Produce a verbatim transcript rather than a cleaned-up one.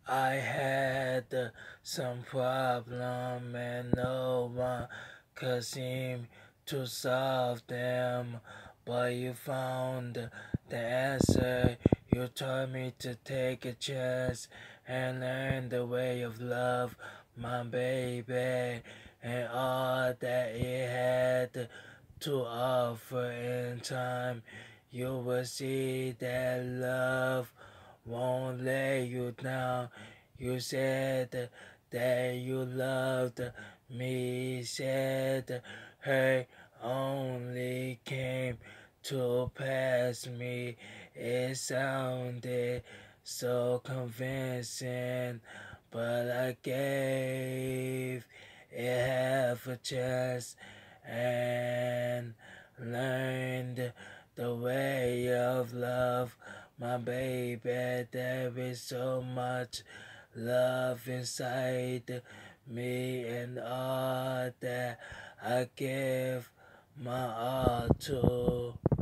I had uh, some problem and no one could seem to solve them. But you found the answer. You taught me to take a chance and learn the way of love, my baby, and all that it had to offer in time. You will see that love won't let you down. You said that you loved me, said her only came to pass me. It sounded so convincing, but I gave it half a chance and learned the way of love, my baby. There is so much love inside me, and all that I give my all to.